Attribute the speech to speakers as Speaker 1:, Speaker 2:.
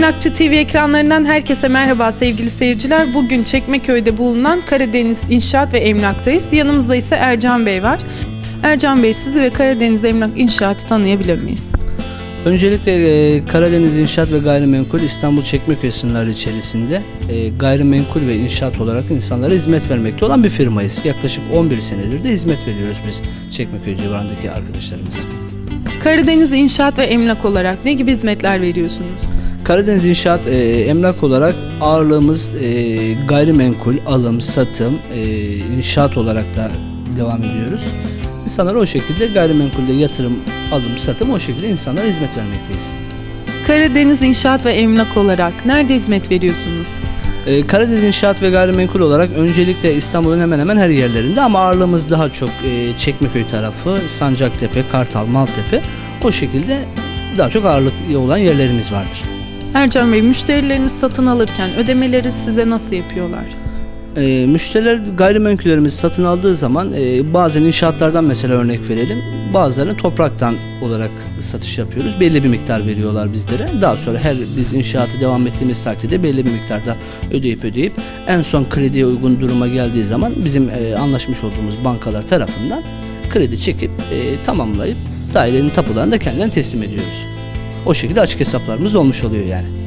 Speaker 1: Emlakçı TV ekranlarından herkese merhaba sevgili seyirciler. Bugün Çekmeköy'de bulunan Karadeniz İnşaat ve Emlak'tayız. Yanımızda ise Ercan Bey var. Ercan Bey, sizi ve Karadeniz Emlak İnşaat'ı tanıyabilir miyiz?
Speaker 2: Öncelikle Karadeniz İnşaat ve Gayrimenkul İstanbul Çekmeköy sınırları içerisinde gayrimenkul ve inşaat olarak insanlara hizmet vermekte olan bir firmayız. Yaklaşık 11 senedir de hizmet veriyoruz biz Çekmeköy civarındaki arkadaşlarımıza.
Speaker 1: Karadeniz İnşaat ve Emlak olarak ne gibi hizmetler veriyorsunuz?
Speaker 2: Karadeniz İnşaat Emlak olarak ağırlığımız gayrimenkul, alım, satım, inşaat olarak da devam ediyoruz. İnsanlara o şekilde gayrimenkulde yatırım, alım, satım o şekilde insanlara hizmet vermekteyiz.
Speaker 1: Karadeniz İnşaat ve Emlak olarak nerede hizmet veriyorsunuz?
Speaker 2: Karadeniz İnşaat ve Gayrimenkul olarak öncelikle İstanbul'un hemen hemen her yerlerinde ama ağırlığımız daha çok Çekmeköy tarafı, Sancaktepe, Kartal, Maltepe o şekilde daha çok ağırlıklı olan yerlerimiz vardır.
Speaker 1: Ercan Bey, müşterileriniz satın alırken ödemeleri size nasıl yapıyorlar?
Speaker 2: Müşteriler gayrimenkullerimizi satın aldığı zaman bazen inşaatlardan mesela örnek verelim. Bazılarını topraktan olarak satış yapıyoruz. Belli bir miktar veriyorlar bizlere. Daha sonra biz inşaatı devam ettiğimiz takdirde belli bir miktarda ödeyip en son krediye uygun duruma geldiği zaman bizim anlaşmış olduğumuz bankalar tarafından kredi çekip tamamlayıp dairenin tapularını da kendilerine teslim ediyoruz. O şekilde açık hesaplarımız olmuş oluyor yani.